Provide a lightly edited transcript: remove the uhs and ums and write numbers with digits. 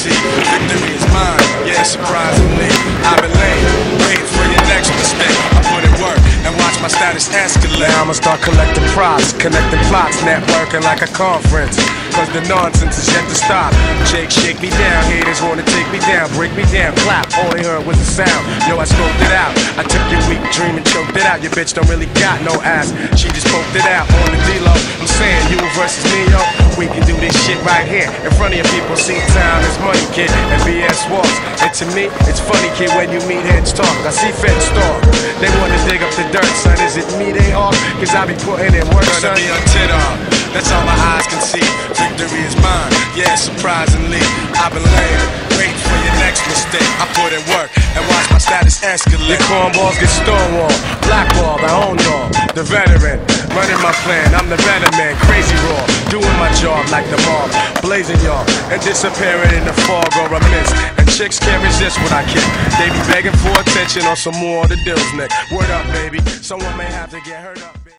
see. Victory is mine, yeah, surprisingly. I've been waiting for your next mistake. I put in work and watch my status escalate. Now I'ma start collecting props, connecting plots, networking like a conference. Cause the nonsense is yet to stop. Jake, shake me down, haters wanna take me down, break me down, clap, all they heard was the sound. Yo, I scoped it out, I took your weak dream and choked it out. Your bitch don't really got no ass, she just poked it out on the D-Lo. I'm saying you versus me, yo, we can do this shit right here in front of your people. See, time is money, kid, and BS walks. And to me, it's funny, kid, when you meet heads talk. I see feds talk, they wanna dig up the dirt, son. Is it me they are? Cause I be putting in work, son. Gonna be on tit off, that's all my eyes can see. Victory is mine, yeah, surprisingly. I've been waiting for your next mistake. I put in work and watch my status escalate. Your cornballs get stonewalled, blackballed, I own y'all. The veteran, running my plan, I'm the better man. Crazy raw, doing my job like the mob, blazing y'all and disappearing in the fog or a mist. And chicks can't resist what I kick. They be begging for attention on some more of the deals, Nick. Word up, baby, someone may have to get hurt up.